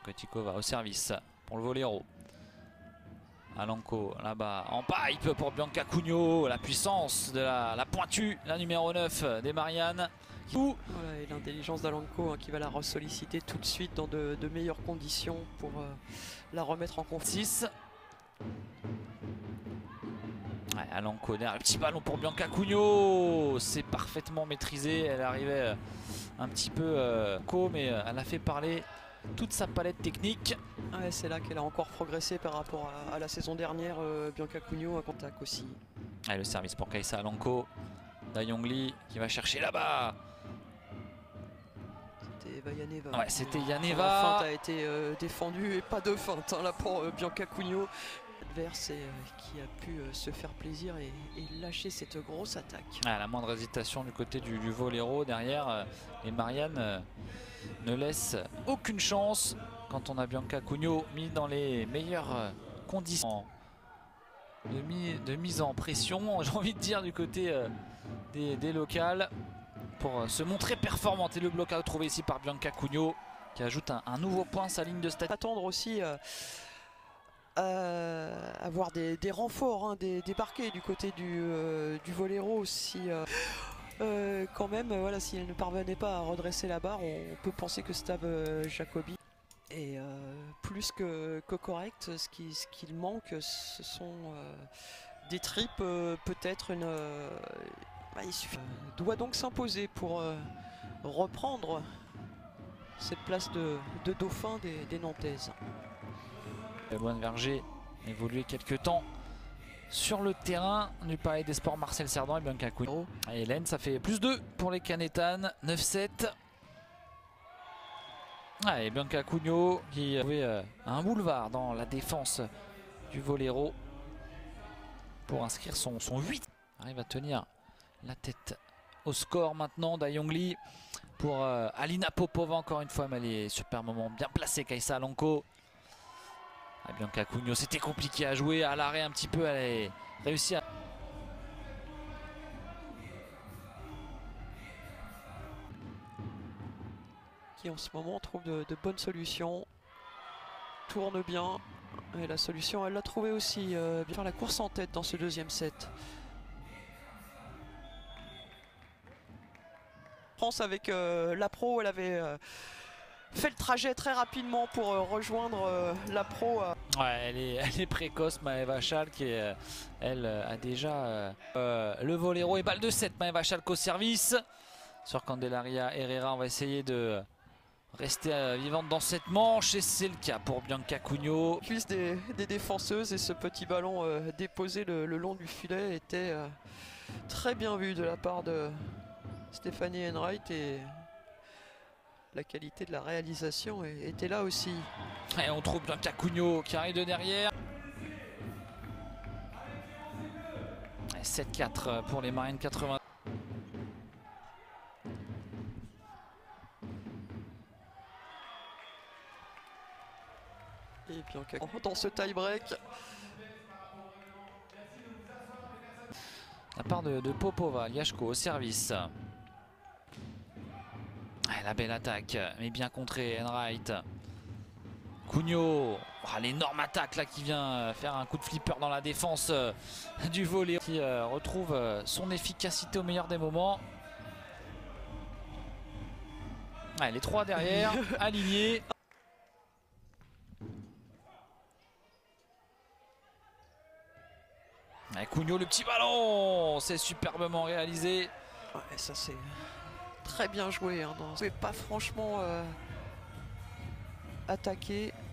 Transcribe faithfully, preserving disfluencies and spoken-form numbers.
Kotikova au service pour le voléro. Alanko là-bas en pipe pour Bianca Cugno. La puissance de la, la pointue, la numéro neuf des Marianne. Voilà, et l'intelligence d'Alanko hein, qui va la ressolliciter tout de suite dans de, de meilleures conditions pour euh, la remettre en confiance. Ouais, Alanko derrière, le petit ballon pour Bianca Cugno. C'est parfaitement maîtrisé. Elle arrivait un petit peu euh, co, mais elle a fait parler toute sa palette technique. Ouais, c'est là qu'elle a encore progressé par rapport à, à la saison dernière. euh, Bianca Cugno à contact aussi. Ouais, le service pour Kaisa Alanko. Da Yongli qui va chercher là-bas. C'était Yaneva. Ouais, c'était Yaneva. La feinte a été euh, défendue et pas de feinte hein, là pour euh, Bianca Cugno. Adverse euh, qui a pu euh, se faire plaisir et, et lâcher cette grosse attaque. Ah, la moindre hésitation du côté du, du voléro derrière, euh, les Marianne euh, ne laissent aucune chance quand on a Bianca Cugno mis dans les meilleures euh, conditions de, mi de mise en pression, j'ai envie de dire, du côté euh, des, des locales pour euh, se montrer performante. Et le blocage trouvé ici par Bianca Cugno qui ajoute un, un nouveau point à sa ligne de stat. Attendre aussi euh, euh, avoir des, des renforts, hein, des débarqués du côté du, euh, du voléro si euh, euh, quand même, voilà, si elle ne parvenait pas à redresser la barre, on peut penser que Stav euh, Jacobi est euh, plus que, que correct. Ce qui, ce qu'il manque, ce sont euh, des tripes, euh, peut-être une. Euh, bah, il suffit, euh, doit donc s'imposer pour euh, reprendre cette place de, de dauphin des, des Nantaises. Eloane Verger évolué quelques temps sur le terrain du Palais des Sports Marcel Cerdan et Bianca Cugno. Et Hélène, ça fait plus deux pour les Canétanes, neuf sept. Ah, et Bianca Cugno qui a trouvé euh, un boulevard dans la défense du voléro pour inscrire son, son huit. Arrive à tenir la tête au score maintenant. Da Yongli pour euh, Alina Popova encore une fois, mais elle est super moment bien placée. Kaisa Alanko. Ah, Bianca Cugno, c'était compliqué à jouer à l'arrêt un petit peu, elle a réussi à... Qui en ce moment trouve de, de bonnes solutions, tourne bien, et la solution elle l'a trouvée aussi, euh, bien faire la course en tête dans ce deuxième set. France avec euh, la pro, elle avait euh, fait le trajet très rapidement pour euh, rejoindre euh, la pro. Euh. Ouais, elle est, elle est précoce, Maëva Schalk, qui euh, elle euh, a déjà euh, euh, le voléro et balle de sept. Maëva Schalk au service sur Candelaria Herrera. On va essayer de rester euh, vivante dans cette manche et c'est le cas pour Bianca Cugno. Cuisse des, des défenseuses et ce petit ballon euh, déposé le, le long du filet était euh, très bien vu de la part de Stéphanie Enright et la qualité de la réalisation était là aussi. Et on trouve Bianca Cugno qui arrive de derrière. sept quatre pour les Marianne quatre-vingts. Et Bianca dans ce tie-break. La part de, de Popova, Liashko au service. Ah, la belle attaque, mais bien contrée, Enright. Cugno, oh, l'énorme attaque là qui vient faire un coup de flipper dans la défense euh, du volley. Qui euh, retrouve euh, son efficacité au meilleur des moments. Ah, les trois derrière, alignés. Ah, Cugno, le petit ballon, c'est superbement réalisé. Ouais, ça c'est très bien joué. Hein, dans... pas franchement euh, attaqué.